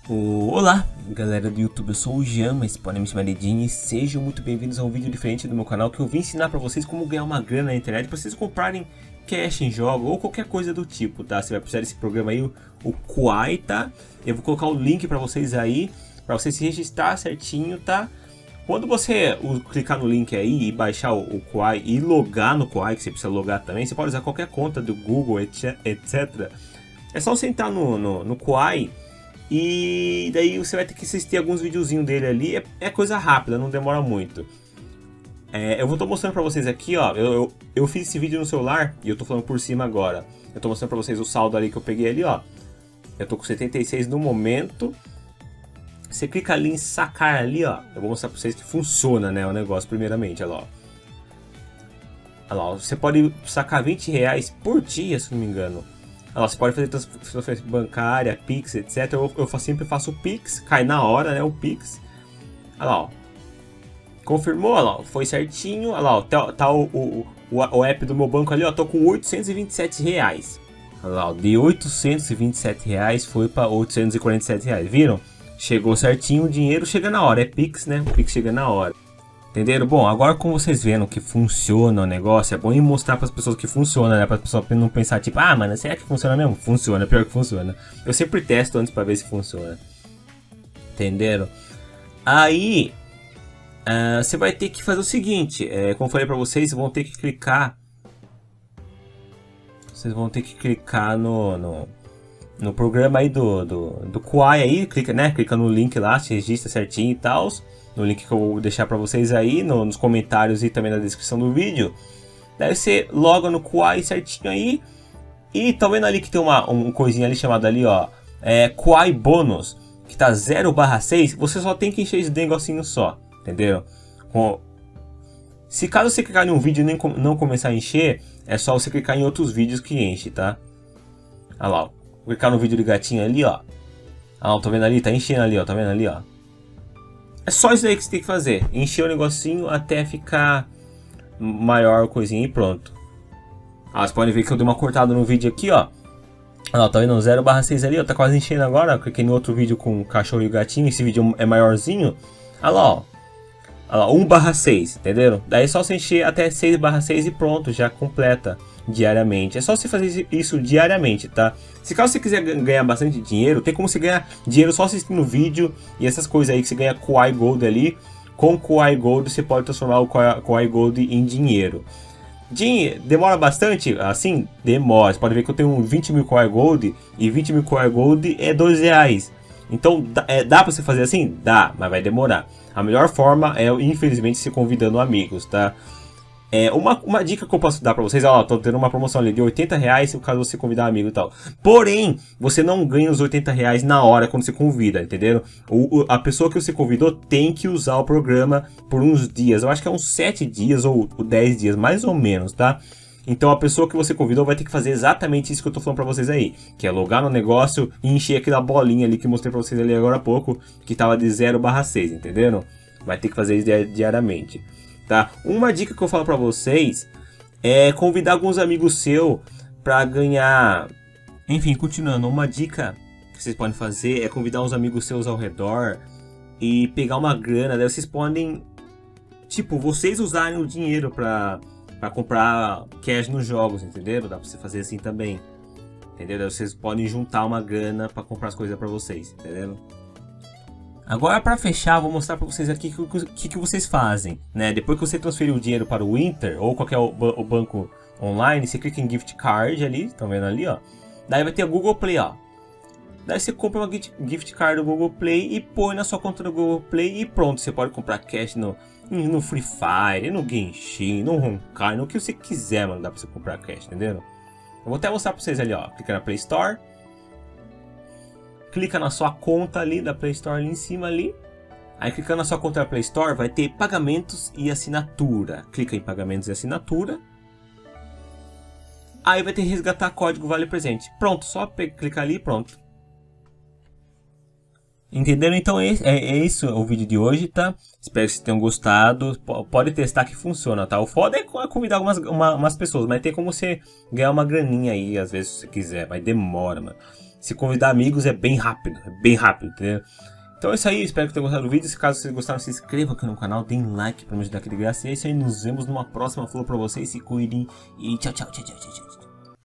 Olá, galera do YouTube, eu sou o Jean, mas podem me chamar de Dini. Sejam muito bem-vindos a um vídeo diferente do meu canal que eu vim ensinar pra vocês como ganhar uma grana na internet pra vocês comprarem cash em jogo ou qualquer coisa do tipo, tá? Você vai precisar desse programa aí, o Kwai, tá? Eu vou colocar o link pra vocês aí, pra você se registrar certinho, tá? Quando você clicar no link aí e baixar o Kwai e logar no Kwai, que você precisa logar também, você pode usar qualquer conta do Google, etc. É só você entrar no Kwai. E daí você vai ter que assistir alguns videozinhos dele ali. É coisa rápida, não demora muito. Eu vou estar mostrando pra vocês aqui, ó. Eu fiz esse vídeo no celular e eu tô falando por cima agora. Eu tô mostrando pra vocês o saldo ali que eu peguei ali, ó. Eu tô com 76 no momento. Você clica ali em sacar ali, ó. Eu vou mostrar pra vocês que funciona, né, o negócio primeiramente, olha lá, ó. Olha lá, ó. Você pode sacar 20 reais por dia, se não me engano. Olha lá, você pode fazer transferência bancária, Pix, etc. Eu sempre faço o Pix, cai na hora, né, o Pix. Olha lá, ó. Confirmou, olha lá, foi certinho. Olha lá, ó, tá o app do meu banco ali, ó. Tô com 827 reais. Olha lá, ó, de 827 reais foi para 847 reais. Viram? Chegou certinho, o dinheiro chega na hora. É Pix, né? O Pix chega na hora. Entenderam? Bom, agora como vocês vendo que funciona o negócio, é bom ir mostrar para as pessoas que funciona, né? Para as pessoas não pensar tipo, ah, mano, será que funciona mesmo? Funciona, pior que funciona. Eu sempre testo antes para ver se funciona. Entenderam? Aí, você vai ter que fazer o seguinte, como eu falei para vocês, vão ter que clicar. Vocês vão ter que clicar no programa aí do Kwai aí, clica, né? Clica no link lá, se registra certinho e tal. No link que eu vou deixar pra vocês aí, nos comentários e também na descrição do vídeo. Daí você loga no Kwai certinho aí. E tá vendo ali que tem um coisinha ali chamado ali, ó. Kwai Bônus, que tá 0/6. Você só tem que encher esse negocinho só, entendeu? Se caso você clicar em um vídeo e não começar a encher, é só você clicar em outros vídeos que enche, tá? Olha lá, ó. Vou clicar no vídeo do gatinho ali, ó. Ah, tá vendo ali? Tá enchendo ali, ó. Tá vendo ali, ó. É só isso aí que você tem que fazer. Encher o negocinho até ficar maior coisinha e pronto. Ah, vocês podem ver que eu dei uma cortada no vídeo aqui, ó. Ah, tá vendo? 0/6 ali, ó. Tá quase enchendo agora. Cliquei no outro vídeo com o cachorro e o gatinho. Esse vídeo é maiorzinho. Olha lá, ó. Olha lá, 1/6, entenderam? Daí é só você encher até 6/6 e pronto, já completa diariamente. É só você fazer isso diariamente, tá? Se caso você quiser ganhar bastante dinheiro, tem como você ganhar dinheiro só assistindo o vídeo e essas coisas aí que você ganha Kwai Gold ali. Com Kwai Gold você pode transformar o Kwai Gold em dinheiro. Demora bastante? Assim, demora. Você pode ver que eu tenho 20 mil Kwai Gold e 20 mil Kwai Gold é 2 reais. Então, dá pra você fazer assim? Dá, mas vai demorar. A melhor forma é, infelizmente, se convidando amigos, tá? Uma dica que eu posso dar pra vocês, ó, tô tendo uma promoção ali de 80 reais se caso você convidar um amigo e tal. Porém, você não ganha os 80 reais na hora quando você convida, entenderam? A pessoa que você convidou tem que usar o programa por uns dias. Eu acho que é uns 7 dias ou 10 dias, mais ou menos, tá? Então a pessoa que você convidou vai ter que fazer exatamente isso que eu tô falando pra vocês aí. Que é logar no negócio e encher aquela bolinha ali que eu mostrei pra vocês ali agora há pouco. Que tava de 0/6, entenderam? Vai ter que fazer isso diariamente. Tá? Uma dica que eu falo pra vocês é convidar alguns amigos seus pra ganhar. Enfim, continuando, uma dica que vocês podem fazer é convidar uns amigos seus ao redor e pegar uma grana. Daí vocês podem, tipo, vocês usarem o dinheiro pra comprar cash nos jogos, entenderam? Dá pra você fazer assim também, entendeu? Daí vocês podem juntar uma grana pra comprar as coisas pra vocês, entendeu? Agora, para fechar, vou mostrar para vocês aqui o que vocês fazem, né? Depois que você transferir o dinheiro para o Inter ou qualquer o banco online, você clica em Gift Card ali, estão vendo ali, ó. Daí vai ter o Google Play, ó. Daí você compra uma Gift Card do Google Play e põe na sua conta do Google Play e pronto. Você pode comprar cash no Free Fire, no Genshin, no Honkai, no que você quiser, mano. Dá para você comprar cash, entendeu? Eu vou até mostrar para vocês ali, ó. Clica na Play Store. Clica na sua conta ali da Play Store ali em cima ali. Aí clicando na sua conta da Play Store vai ter pagamentos e assinatura. Clica em pagamentos e assinatura. Aí vai ter resgatar código vale presente. Pronto, só clicar ali e pronto. Entenderam? Então é isso o vídeo de hoje, tá? Espero que vocês tenham gostado. Pode testar que funciona, tá? O foda é convidar umas pessoas, mas tem como você ganhar uma graninha aí, às vezes se você quiser, mas demora, mano. Se convidar amigos é bem rápido, entendeu? Então é isso aí, espero que tenham gostado do vídeo. Se caso vocês gostaram, se inscrevam aqui no canal, deem like pra me ajudar aqui de graça. E é isso aí, nos vemos numa próxima. Falou pra vocês, se cuidem e tchau, tchau, tchau, tchau, tchau, tchau.